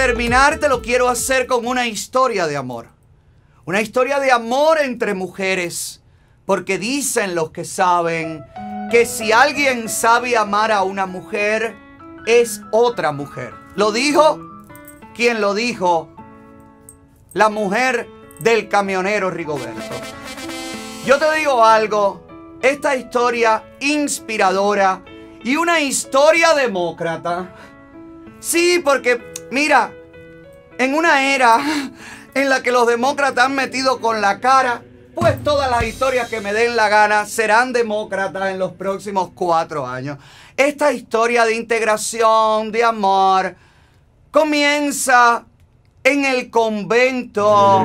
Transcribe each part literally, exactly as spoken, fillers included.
terminar te lo quiero hacer con una historia de amor. Una historia de amor entre mujeres. Porque dicen los que saben que si alguien sabe amar a una mujer, es otra mujer. ¿Lo dijo? ¿Quién lo dijo? La mujer del camionero Rigoberto. Yo te digo algo. Esta historia inspiradora y una historia demócrata. Sí, porque, mira, en una era en la que los demócratas han metido con la cara, pues todas las historias que me den la gana serán demócratas en los próximos cuatro años. Esta historia de integración, de amor, comienza en el convento.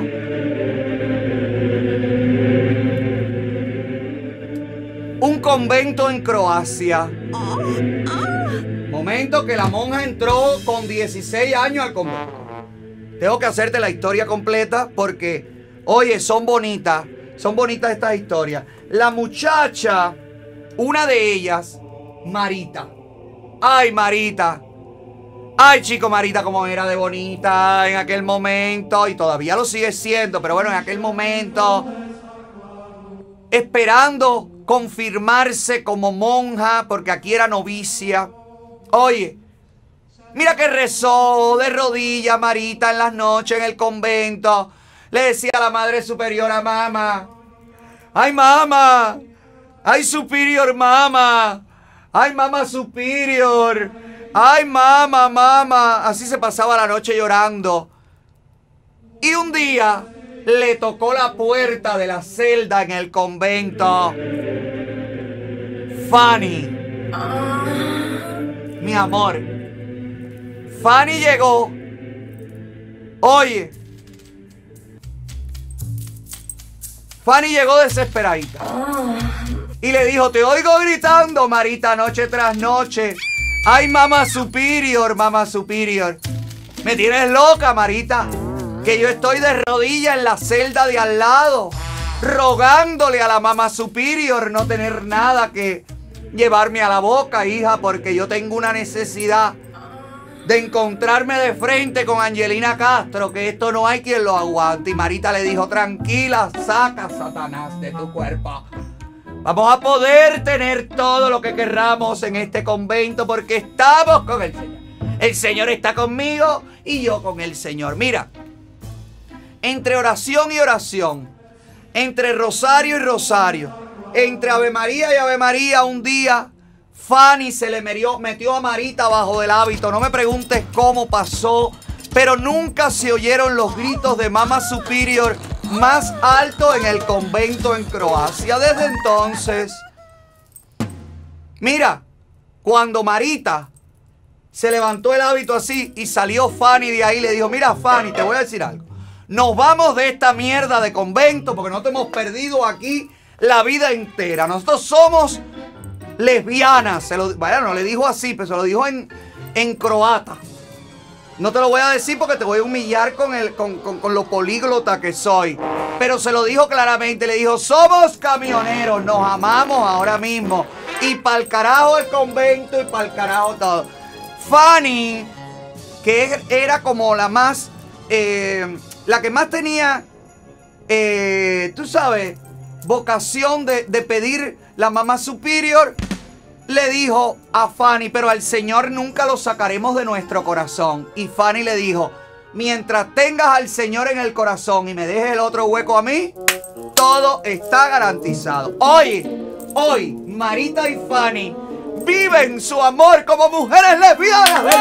Un convento en Croacia. Momento que la monja entró con dieciséis años al convento. Tengo que hacerte la historia completa porque, oye, son bonitas. Son bonitas estas historias. La muchacha, una de ellas, Marita. Ay, Marita. Ay, chico, Marita, como era de bonita en aquel momento. Y todavía lo sigue siendo, pero bueno, en aquel momento, esperando confirmarse como monja, porque aquí era novicia. Oye, mira que rezó de rodillas Marita en las noches en el convento. Le decía a la Madre Superiora, mamá, ay, mamá, ay, superior, mamá, ay, mamá superior, ay, mamá, mamá. Así se pasaba la noche llorando. Y un día le tocó la puerta de la celda en el convento. Fanny, mi amor, Fanny llegó. Oye, Fanny llegó desesperadita y le dijo, te oigo gritando, Marita, noche tras noche. Ay, mamá superior, mamá superior. Me tienes loca, Marita, que yo estoy de rodillas en la celda de al lado, rogándole a la mamá superior no tener nada que llevarme a la boca, hija, porque yo tengo una necesidad de encontrarme de frente con Angelina Castro, que esto no hay quien lo aguante. Y Marita le dijo, tranquila, saca Satanás de tu cuerpo. Vamos a poder tener todo lo que querramos en este convento porque estamos con el Señor. El Señor está conmigo y yo con el Señor. Mira, entre oración y oración, entre rosario y rosario, entre Ave María y Ave María, un día Fanny se le metió, metió a Marita bajo del hábito. No me preguntes cómo pasó, pero nunca se oyeron los gritos de Mama Superior más alto en el convento en Croacia. Desde entonces, mira, cuando Marita se levantó el hábito así y salió Fanny de ahí, le dijo, mira, Fanny, te voy a decir algo. Nos vamos de esta mierda de convento porque no te hemos perdido aquí la vida entera. Nosotros somos lesbianas. Se lo, bueno, no le dijo así, pero se lo dijo en, en croata. No te lo voy a decir porque te voy a humillar con, el, con, con, con lo políglota que soy. Pero se lo dijo claramente. Le dijo, somos camioneros, nos amamos ahora mismo. Y pa'l carajo el convento y pa'l carajo todo. Fanny, que era como la más, eh, la que más tenía, eh, tú sabes, vocación de, de pedir la mamá superior, le dijo a Fanny, pero al Señor nunca lo sacaremos de nuestro corazón. Y Fanny le dijo, mientras tengas al Señor en el corazón y me dejes el otro hueco a mí, todo está garantizado. Hoy, hoy, Marita y Fanny viven su amor como mujeres lesbianas.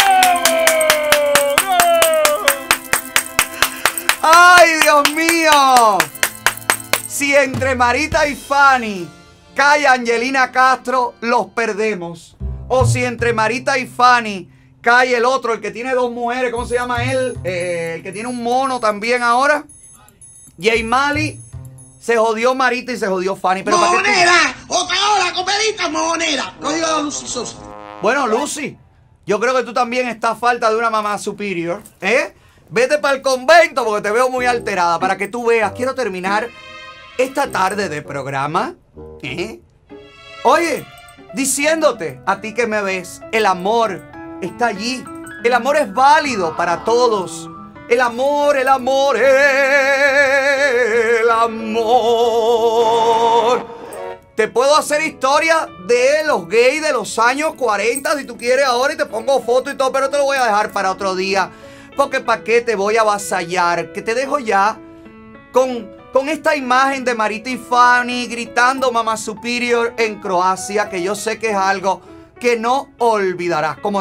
¡Ay, Dios mío! Si entre Marita y Fanny cae Angelina Castro, los perdemos. O si entre Marita y Fanny cae el otro, el que tiene dos mujeres, ¿cómo se llama él? Eh, el que tiene un mono también ahora. Jay Mali. Se jodió Marita y se jodió Fanny. Pero ¡Monera! ¡Otra hora, comerita, monera! No diga Lucy Sosa. Bueno, Lucy, yo creo que tú también estás a falta de una mamá superior, ¿eh? Vete para el convento porque te veo muy alterada. Para que tú veas, quiero terminar esta tarde de programa, ¿eh? Oye, diciéndote a ti que me ves, el amor está allí El amor es válido para todos. El amor, el amor, el amor. Te puedo hacer historia de los gays de los años cuarenta si tú quieres ahora y te pongo foto y todo, pero te lo voy a dejar para otro día. Porque ¿para qué te voy a avasallar? Que te dejo ya con, con esta imagen de Marita y Fanny gritando Mama Superior en Croacia, que yo sé que es algo que no olvidarás. Como